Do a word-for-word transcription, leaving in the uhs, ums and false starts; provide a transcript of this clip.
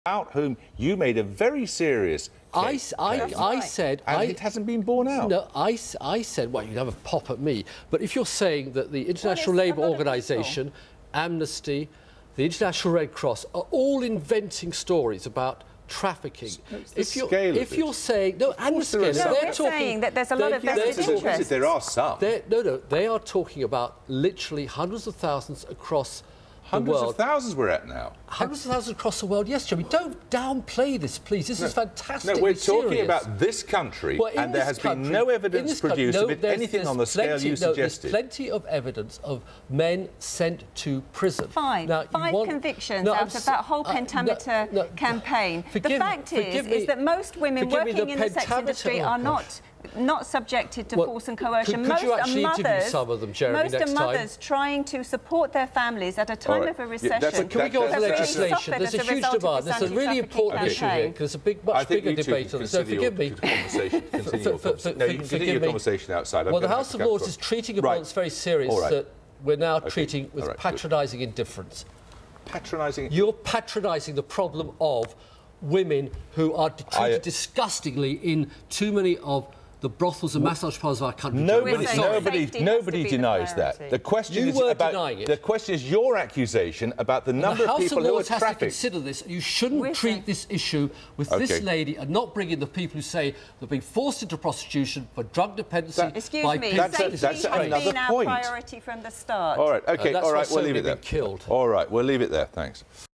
about whom you made a very serious I, case, I, case, I said... and I, it hasn't been borne out. No, I, I said, well, you can have a pop at me, but if you're saying that the International well, Labour Organisation, Amnesty, the International Red Cross are all inventing stories about trafficking. It's if you're, scale if of you're it. saying... No, and the scale... No, they're we're talking, saying that there's a lot of vested Yes, interests. there are some. No, no, they are talking about literally hundreds of thousands across Hundreds the world. of thousands we're at now. Hundreds of thousands across the world, yes, Jeremy. Don't downplay this, please. This no, is fantastic. No, we're talking serious. about this country, well, and there has country, been no evidence produced no, of it, there's, anything there's on the scale plenty, you no, suggested. There's plenty of evidence of men sent to prison. Fine. Now, Five want, convictions no, out of that whole uh, pentameter no, no, campaign. Forgive, the fact is, me, is that most women working the in the sex industry oh, are gosh. not not subjected to well, force and coercion. Could, could most you actually are interview mothers, some of them, Jeremy, most next are mothers time? trying to support their families at a time right. of a Yeah, recession. that's a, Can we go on to Have really legislation? suffered There's a as a huge result of demand. this There's a really anti-trafficking important issue here, campaign. because there's a big, I much think bigger you two debate on this. So consider forgive your me. conversation. Continue your For- for- conversation. No, you for- continue forgive your me. conversation outside. I'm Well, the gonna House have of to Lords cut is across. treating Right. violence very serious All right. that we're now Okay. treating with All right, good. patronising indifference. Patronising. You're patronising the problem of women who are treated I- disgustingly in too many of the brothels and massage parlours of our country. Nobody, We're saying nobody, safety has nobody to be the denies priority. that. The question You is were about denying it. the question is your accusation about the And number the House of people of who are Lords has to trafficked. consider this. You shouldn't We're treat saying- this issue with Okay. this lady and not bring in the people who say they're being forced into prostitution for drug dependency. That- Excuse by me, That's a- safety that's has another been our point. priority from the start. All right, okay, Uh, that's all why right, so we'll many leave it there. have been killed. All right, we'll leave it there. Thanks.